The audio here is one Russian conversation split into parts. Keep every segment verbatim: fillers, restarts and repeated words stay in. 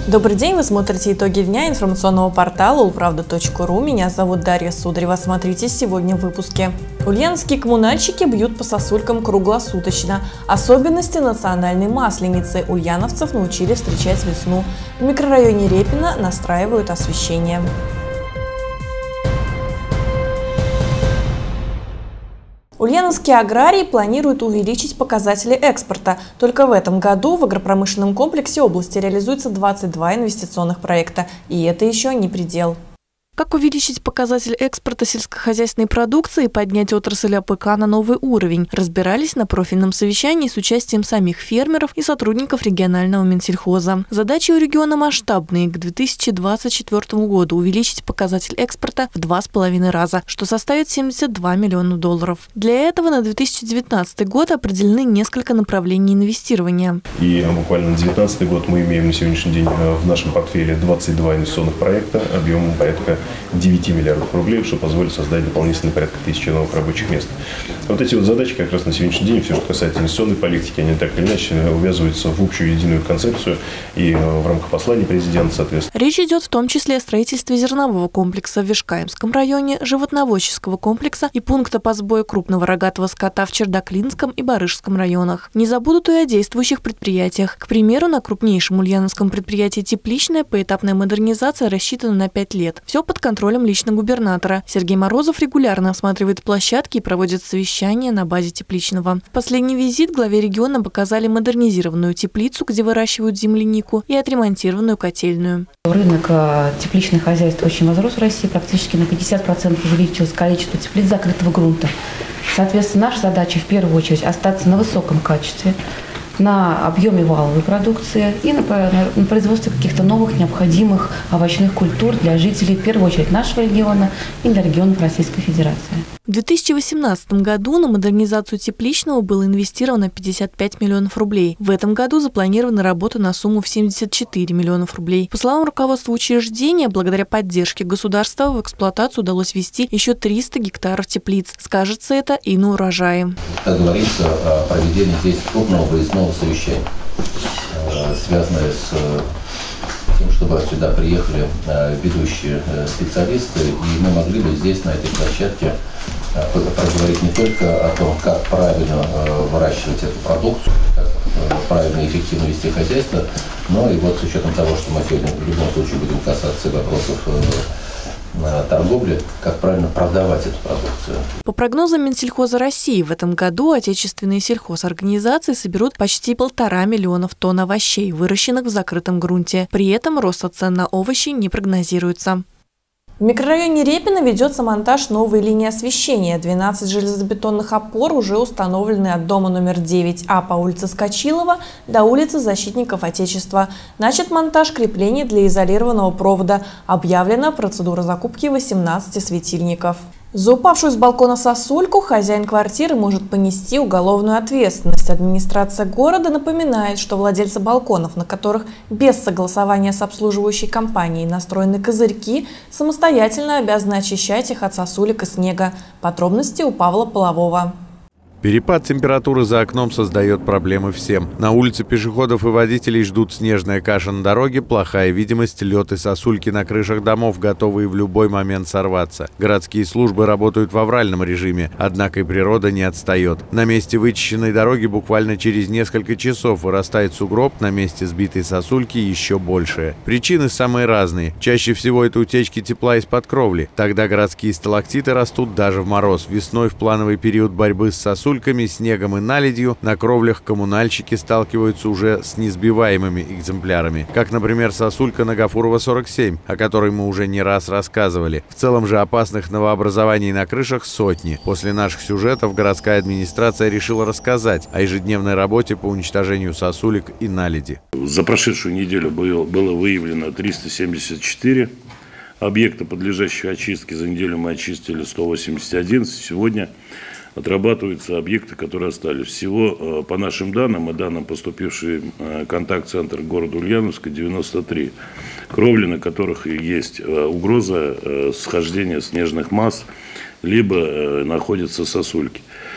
Добрый день, вы смотрите итоги дня информационного портала улправда точка ру. Меня зовут Дарья Сударева. Смотрите сегодня в выпуске. Ульяновские коммунальщики бьют по сосулькам круглосуточно. Особенности национальной масленицы. Ульяновцев научили встречать весну. В микрорайоне Репино настраивают освещение. Ульяновские аграрии планируют увеличить показатели экспорта. Только в этом году в агропромышленном комплексе области реализуется двадцать два инвестиционных проекта. И это еще не предел. Как увеличить показатель экспорта сельскохозяйственной продукции и поднять отрасль АПК на новый уровень, разбирались на профильном совещании с участием самих фермеров и сотрудников регионального Минсельхоза. Задачи у региона масштабные. К две тысячи двадцать четвёртому году увеличить показатель экспорта в два с половиной раза, что составит семьдесят два миллиона долларов. Для этого на две тысячи девятнадцатый год определены несколько направлений инвестирования. И буквально на две тысячи девятнадцатый год мы имеем на сегодняшний день в нашем портфеле двадцать два инвестиционных проекта объемом порядка девяти миллиардов рублей, что позволит создать дополнительно порядка тысячи новых рабочих мест. Вот эти вот задачи как раз на сегодняшний день, все, что касается инвестиционной политики, они так или иначе увязываются в общую единую концепцию и в рамках послания президента, соответственно. Речь идет в том числе о строительстве зернового комплекса в Вишкаемском районе, животноводческого комплекса и пункта по сбою крупного рогатого скота в Чердаклинском и Барышском районах. Не забудут и о действующих предприятиях. К примеру, на крупнейшем ульяновском предприятии «Тепличное» поэтапная модернизация рассчитана на пять лет. Все под контролем лично губернатора. Сергей Морозов регулярно осматривает площадки и проводит совещания на базе Тепличного. В последний визит главе региона показали модернизированную теплицу, где выращивают землянику, и отремонтированную котельную. Рынок тепличных хозяйств очень возрос в России. Практически на пятьдесят процентов увеличилось количество теплиц закрытого грунта. Соответственно, наша задача в первую очередь остаться на высоком качестве, на объеме валовой продукции и на, на производстве каких-то новых необходимых овощных культур для жителей, в первую очередь, нашего региона и для регионов Российской Федерации. В две тысячи восемнадцатом году на модернизацию Тепличного было инвестировано пятьдесят пять миллионов рублей. В этом году запланирована работа на сумму в семьдесят четыре миллионов рублей. По словам руководства учреждения, благодаря поддержке государства в эксплуатацию удалось ввести еще триста гектаров теплиц. Скажется это и на урожае. Как говорится о проведении здесь крупного выездного совещания, связанное с тем, чтобы сюда приехали ведущие специалисты, и мы могли бы здесь, на этой площадке, проговорить не только о том, как правильно выращивать эту продукцию, как правильно и эффективно вести хозяйство, но и вот с учетом того, что мы сегодня в любом случае будем касаться вопросов торговли, как правильно продавать эту продукцию. По прогнозам Минсельхоза России, в этом году отечественные сельхозорганизации соберут почти полтора миллионов тонн овощей, выращенных в закрытом грунте. При этом роста цен на овощи не прогнозируется. В микрорайоне Репино ведется монтаж новой линии освещения. двенадцать железобетонных опор уже установлены от дома номер девять А по улице Скочилова до улицы Защитников Отечества. Начат монтаж креплений для изолированного провода. Объявлена процедура закупки восемнадцати светильников. За упавшую с балкона сосульку хозяин квартиры может понести уголовную ответственность. Администрация города напоминает, что владельцы балконов, на которых без согласования с обслуживающей компанией настроены козырьки, самостоятельно обязаны очищать их от сосулек и снега. Подробности у Павла Полового. Перепад температуры за окном создает проблемы всем. На улице пешеходов и водителей ждут снежная каша на дороге, плохая видимость, лед и сосульки на крышах домов, готовые в любой момент сорваться. Городские службы работают в авральном режиме, однако и природа не отстает. На месте вычищенной дороги буквально через несколько часов вырастает сугроб, на месте сбитой сосульки еще большее. Причины самые разные. Чаще всего это утечки тепла из-под кровли. Тогда городские сталактиты растут даже в мороз. Весной в плановый период борьбы с сосульками, снегом и наледью на кровлях коммунальщики сталкиваются уже с несбиваемыми экземплярами, как, например, сосулька на Гафурова сорок семь, о которой мы уже не раз рассказывали. В целом же опасных новообразований на крышах сотни. После наших сюжетов городская администрация решила рассказать о ежедневной работе по уничтожению сосулек и наледи. За прошедшую неделю было, было выявлено триста семьдесят четыре объекта, подлежащие очистке. За неделю мы очистили сто восемьдесят один. Сегодня отрабатываются объекты, которые остались. Всего, по нашим данным и данным, поступивший контакт-центр города Ульяновска, девяносто три кровли, на которых есть угроза схождения снежных масс, либо находятся сосульки.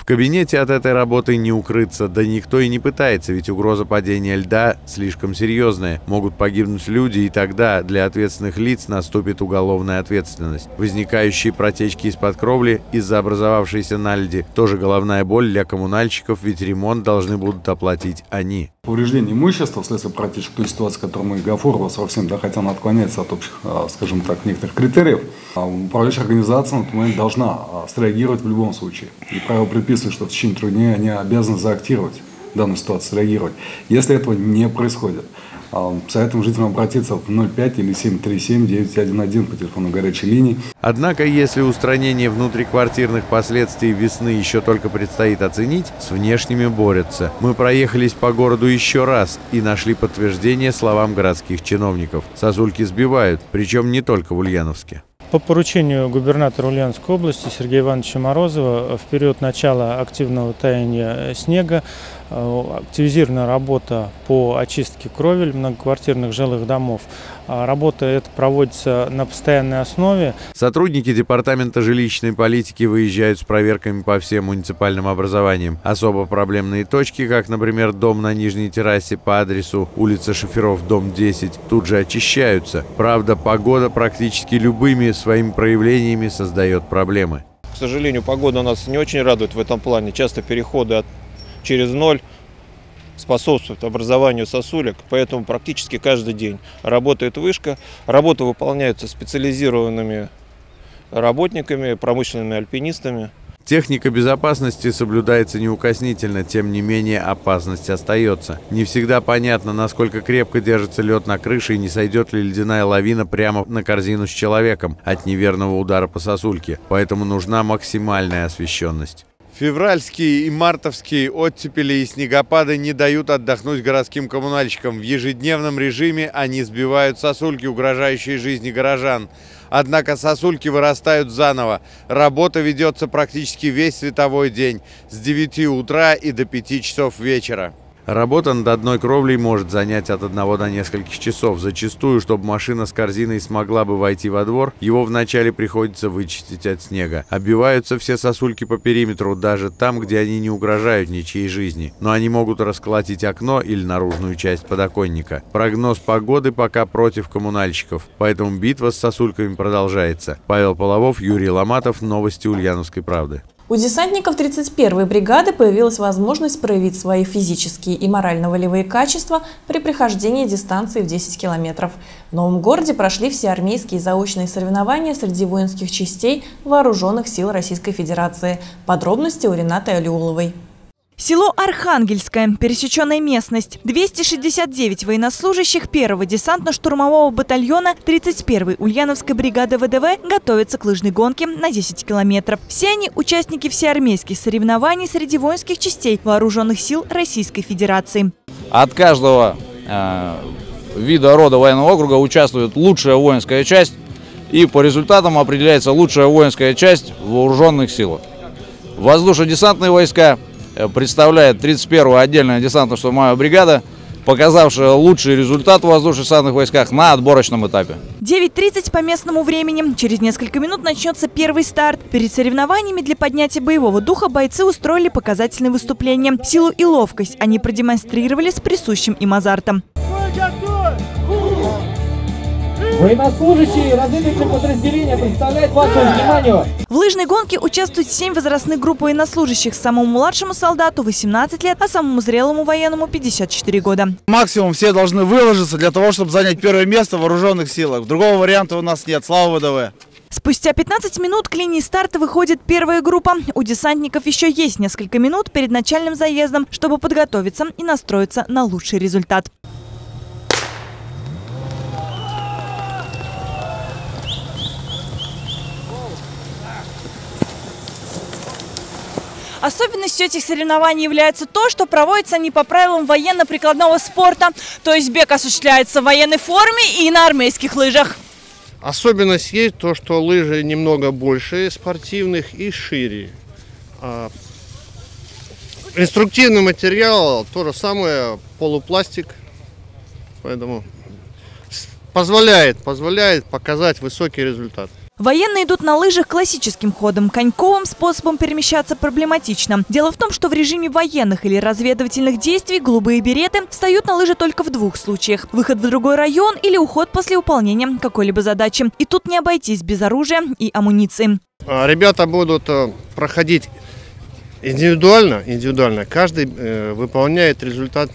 В кабинете от этой работы не укрыться, да никто и не пытается, ведь угроза падения льда слишком серьезная. Могут погибнуть люди, и тогда для ответственных лиц наступит уголовная ответственность. Возникающие протечки из-под кровли из-за образовавшейся наледи тоже головная боль для коммунальщиков, ведь ремонт должны будут оплатить они. Повреждение имущества вследствие протечек, той ситуации, которую мы Гафурова совсем, да, хотя она отклоняется от общих, скажем так, некоторых критериев, управляющая организация на этот момент должна среагировать в любом случае. И правило предписывает, что в течение трех дней они обязаны заактировать данную ситуацию, среагировать. Если этого не происходит, советуем жителям обратиться в ноль пять или семь три семь девять один один по телефону горячей линии. Однако, если устранение внутриквартирных последствий весны еще только предстоит оценить, с внешними борются. Мы проехались по городу еще раз и нашли подтверждение словам городских чиновников. Сосульки сбивают, причем не только в Ульяновске. По поручению губернатора Ульяновской области Сергея Ивановича Морозова в период начала активного таяния снега активизирована работа по очистке кровель многоквартирных жилых домов. Работа эта проводится на постоянной основе. Сотрудники департамента жилищной политики выезжают с проверками по всем муниципальным образованиям. Особо проблемные точки, как, например, дом на Нижней террасе по адресу улица Шоферов, дом десять, тут же очищаются. Правда, погода практически любыми своими проявлениями создает проблемы. К сожалению, погода нас не очень радует в этом плане. Часто переходы от, через ноль способствует образованию сосулек, поэтому практически каждый день работает вышка. Работа выполняется специализированными работниками, промышленными альпинистами. Техника безопасности соблюдается неукоснительно, тем не менее опасность остается. Не всегда понятно, насколько крепко держится лед на крыше и не сойдет ли ледяная лавина прямо на корзину с человеком от неверного удара по сосульке, поэтому нужна максимальная освещенность. Февральские и мартовские оттепели и снегопады не дают отдохнуть городским коммунальщикам. В ежедневном режиме они сбивают сосульки, угрожающие жизни горожан. Однако сосульки вырастают заново. Работа ведется практически весь световой день, с девяти утра и до пяти часов вечера. Работа над одной кровлей может занять от одного до нескольких часов. Зачастую, чтобы машина с корзиной смогла бы войти во двор, его вначале приходится вычистить от снега. Оббиваются все сосульки по периметру, даже там, где они не угрожают ничьей жизни. Но они могут расколотить окно или наружную часть подоконника. Прогноз погоды пока против коммунальщиков, поэтому битва с сосульками продолжается. Павел Половов, Юрий Ломатов. Новости Ульяновской правды. У десантников тридцать первой бригады появилась возможность проявить свои физические и морально-волевые качества при прохождении дистанции в десять километров. В Новом городе прошли всеармейские заочные соревнования среди воинских частей Вооруженных сил Российской Федерации. Подробности у Ренаты Алиуловой. Село Архангельское, пересеченная местность. двести шестьдесят девять военнослужащих первого десантно-штурмового батальона тридцать первой Ульяновской бригады ВДВ готовятся к лыжной гонке на десять километров. Все они участники всеармейских соревнований среди воинских частей Вооруженных сил Российской Федерации. От каждого э, вида рода военного округа участвует лучшая воинская часть, и по результатам определяется лучшая воинская часть в Вооруженных силах. Воздушно-десантные войска представляет тридцать первая отдельная десантно-штурмовая бригада, показавшая лучший результат в воздушно-десантных войсках на отборочном этапе. девять тридцать по местному времени. Через несколько минут начнется первый старт. Перед соревнованиями для поднятия боевого духа бойцы устроили показательные выступления. Силу и ловкость они продемонстрировали с присущим им азартом. Военнослужащие разведывательного подразделения представляют вашему вниманию. В лыжной гонке участвуют семь возрастных групп военнослужащих. Самому младшему солдату восемнадцать лет, а самому зрелому военному пятьдесят четыре года. Максимум все должны выложиться для того, чтобы занять первое место в Вооруженных силах. Другого варианта у нас нет. Слава ВДВ! Спустя пятнадцать минут к линии старта выходит первая группа. У десантников еще есть несколько минут перед начальным заездом, чтобы подготовиться и настроиться на лучший результат. Особенностью этих соревнований является то, что проводятся они по правилам военно-прикладного спорта, то есть бег осуществляется в военной форме и на армейских лыжах. Особенность есть то, что лыжи немного больше спортивных и шире. А инструктивный материал то же самое, полупластик, поэтому позволяет, позволяет показать высокий результат. Военные идут на лыжах классическим ходом. Коньковым способом перемещаться проблематично. Дело в том, что в режиме военных или разведывательных действий голубые береты встают на лыжи только в двух случаях. Выход в другой район или уход после выполнения какой-либо задачи. И тут не обойтись без оружия и амуниции. Ребята будут проходить индивидуально. индивидуально. Каждый э, выполняет результат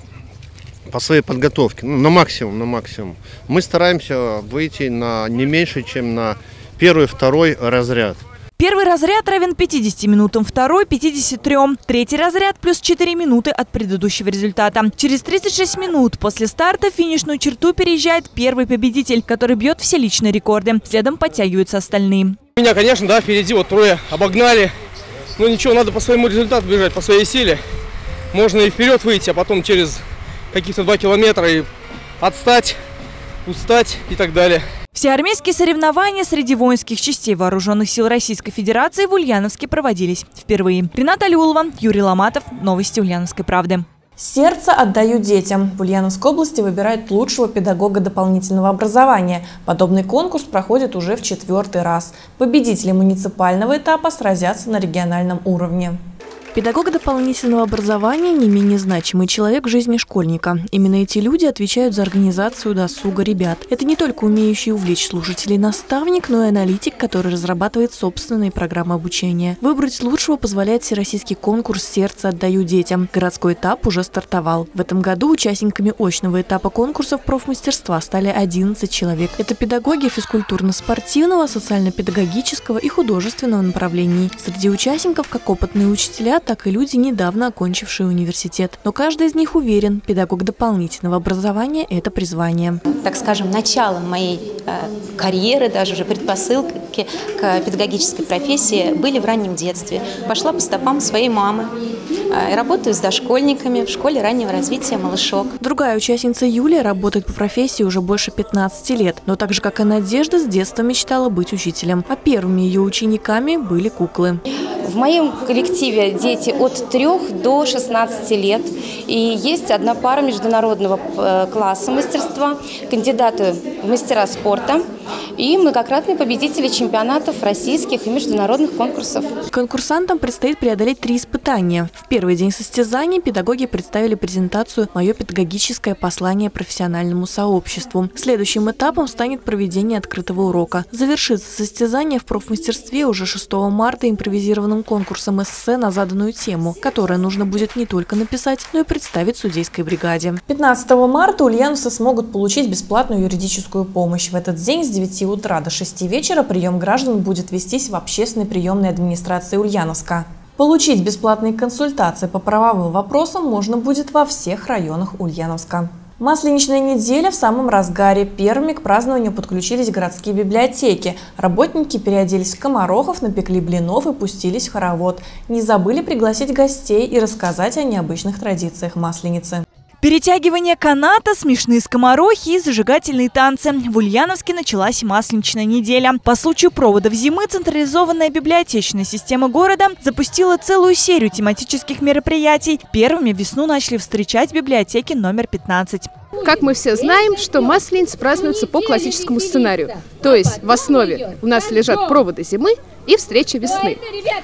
по своей подготовке. Ну, на максимум, на максимум. Мы стараемся выйти на не меньше, чем на первый, второй разряд. Первый разряд равен пятидесяти минутам, второй – пятидесяти трём. Третий разряд плюс четыре минуты от предыдущего результата. Через тридцать шесть минут после старта финишную черту переезжает первый победитель, который бьет все личные рекорды. Следом подтягиваются остальные. Меня, конечно, да, впереди вот трое обогнали. Но ничего, надо по своему результату бежать, по своей силе. Можно и вперед выйти, а потом через каких-то два километра и отстать, устать и так далее. Всеармейские соревнования среди воинских частей Вооруженных сил Российской Федерации в Ульяновске проводились впервые. Рената Алиулова, Юрий Ломатов. Новости Ульяновской правды. Сердце отдаю детям. В Ульяновской области выбирают лучшего педагога дополнительного образования. Подобный конкурс проходит уже в четвертый раз. Победители муниципального этапа сразятся на региональном уровне. Педагог дополнительного образования – не менее значимый человек в жизни школьника. Именно эти люди отвечают за организацию досуга ребят. Это не только умеющий увлечь слушателей наставник, но и аналитик, который разрабатывает собственные программы обучения. Выбрать лучшего позволяет всероссийский конкурс «Сердце отдаю детям». Городской этап уже стартовал. В этом году участниками очного этапа конкурсов профмастерства стали одиннадцать человек. Это педагоги физкультурно-спортивного, социально-педагогического и художественного направлений. Среди участников как опытные учителя, так и люди, недавно окончившие университет. Но каждый из них уверен, педагог дополнительного образования – это призвание. Так скажем, началом моей э, карьеры, даже уже предпосылки к педагогической профессии были в раннем детстве. Пошла по стопам своей мамы. Э, работаю с дошкольниками в школе раннего развития «Малышок». Другая участница Юлия работает по профессии уже больше пятнадцати лет. Но так же, как и Надежда, с детства мечтала быть учителем. А первыми ее учениками были куклы. В моем коллективе дети от трёх до шестнадцати лет. И есть одна пара международного класса мастерства, кандидаты в мастера спорта и многократные победители чемпионатов российских и международных конкурсов. Конкурсантам предстоит преодолеть три испытания. В первый день состязаний педагоги представили презентацию «Мое педагогическое послание профессиональному сообществу». Следующим этапом станет проведение открытого урока. Завершится состязание в профмастерстве уже шестого марта импровизированным конкурсом эссе на заданную тему, которое нужно будет не только написать, но и представить судейской бригаде. пятнадцатого марта ульяновцы смогут получить бесплатную юридическую помощь. В этот день с девяти утра до шести вечера прием граждан будет вестись в общественной приемной администрации Ульяновска. Получить бесплатные консультации по правовым вопросам можно будет во всех районах Ульяновска. Масленичная неделя в самом разгаре. Первыми к празднованию подключились городские библиотеки. Работники переоделись в скоморохов, напекли блинов и пустились в хоровод. Не забыли пригласить гостей и рассказать о необычных традициях Масленицы. Перетягивание каната, смешные скоморохи и зажигательные танцы. В Ульяновске началась Масленичная неделя. По случаю проводов зимы централизованная библиотечная система города запустила целую серию тематических мероприятий. Первыми весну начали встречать библиотеки номер пятнадцать. Как мы все знаем, что Масленица празднуется по классическому сценарию. То есть в основе у нас лежат проводы зимы и встреча весны.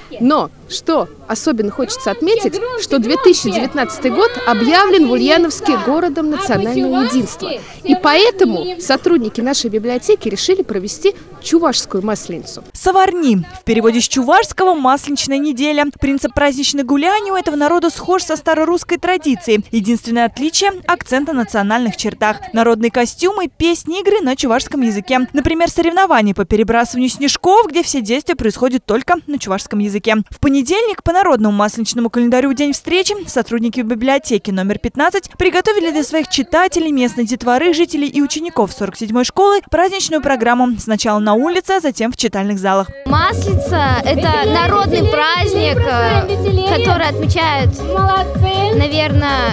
Но что особенно хочется отметить, что две тысячи девятнадцатый год объявлен в Ульяновске городом национального единства. И поэтому сотрудники нашей библиотеки решили провести чувашскую Масленицу. Саварни. В переводе с чувашского «Масленичная неделя». Принцип праздничной гуляния у этого народа схож со старорусской традицией. Единственное отличие – акцент на национальных чертах. Народные костюмы, песни, игры на чувашском языке. Например, соревнования по перебрасыванию снежков, где все действия происходят только на чувашском языке. В понедельник по народному масленичному календарю день встречи сотрудники библиотеки номер пятнадцать приготовили для своих читателей, местной детворы, жителей и учеников сорок седьмой школы праздничную программу. Сначала на улице, а затем в читальных залах. Масленица – это народный праздник, который отмечают, наверное,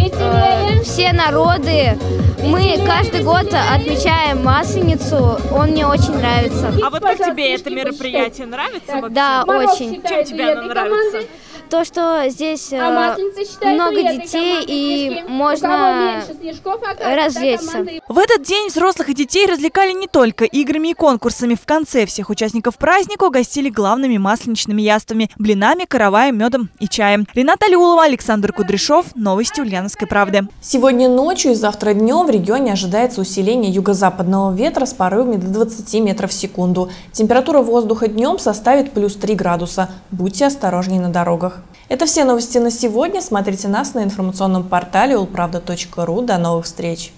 все народы. Мы каждый год отмечаем Масленицу, он мне очень нравится. А вот как тебе это мероприятие нравится вообще? Да, очень. Чем тебе оно нравится? то, что здесь э, много детей и можно развлечься. В этот день взрослых и детей развлекали не только играми и конкурсами. В конце всех участников праздника угостили главными масленичными яствами – блинами, караваем, медом и чаем. Рената Алиулова, Александр Кудряшов. Новости Ульяновской правды. Сегодня ночью и завтра днем в регионе ожидается усиление юго-западного ветра с порывами до двадцати метров в секунду. Температура воздуха днем составит плюс три градуса. Будьте осторожнее на дорогах. Это все новости на сегодня. Смотрите нас на информационном портале улправда точка ру. До новых встреч!